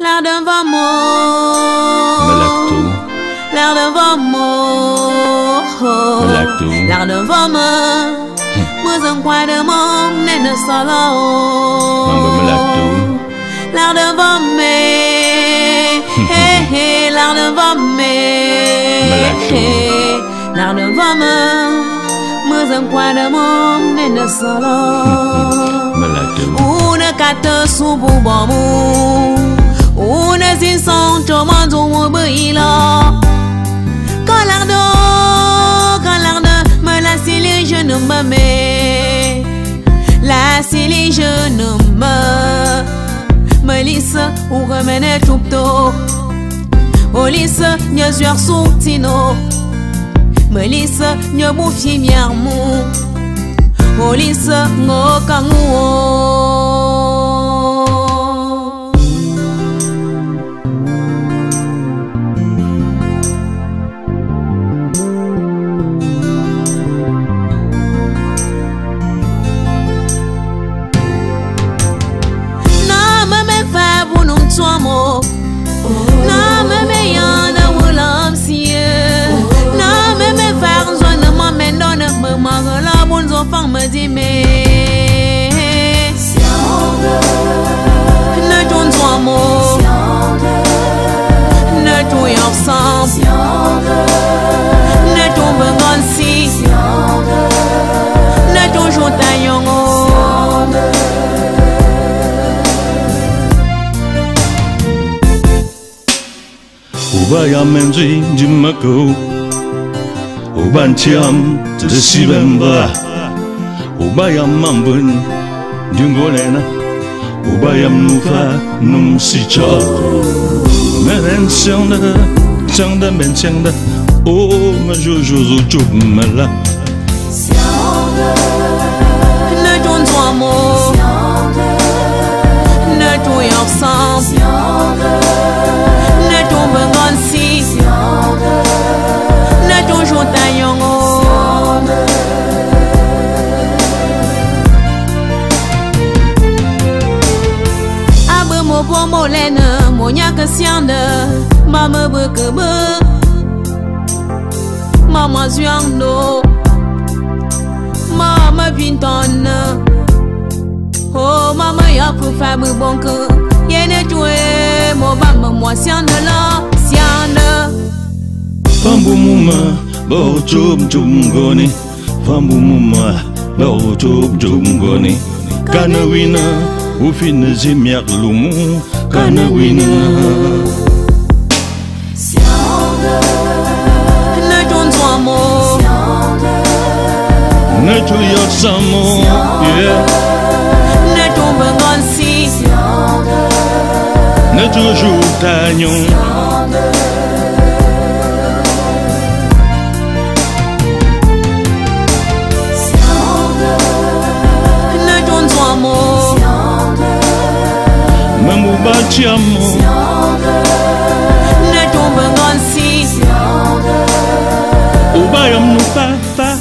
L'air d'un vamo, l'air d'un vamo, l'air d'un vamo. Moi en quoi de mon n'est ne solo. L'air d'un vamo, l'air d'un vamo, l'air d'un vamo. Moi en quoi de mon n'est ne solo. Una carte sous boubamou. Una zin son choman zo beila. Calardo, me la sili je ne me mets. La sili je ne me lisse ou remene chupto. O lisse nye zuer soutino. Me lisse nye boufi miarmou. O lisse ngo kanguo. Na me me yana wulam siye. Na me me faire zone ma me donne me magala bon zo fang me di me. Ne ton toi mo. Ne ton ensemble. Ne ton bengan si. Ne ton jotayon. Ubaya menji jimako Uban tiam tedesibemba Ubaya mambun dungolena Ubaya nufa num sicha Meren changda ben changda Oh ma jojo zo chup mala Ne ton toi mo Ne ton ensemble Ne ton bengan si Ne ton jotayon. Abe mo bo mo lene mo nyaka siande. Mama bekebe Mama zuando Mama pintone. Oh mama ya pou fabu bonke. Yene joué mo bamba moi siande la siande. Fambu muma bo chum chum goni. Fambu muma bo chum chum goni. Kana wina ufine zimiak lumu. Kana wina. Ne ton toi mo. Ne tu yak samo. Ne ton bengan si. Ne tu jotayon. Ne ton toi mo. Mamu bachamo. Ne ton bengan si. Ubayam nufa fa.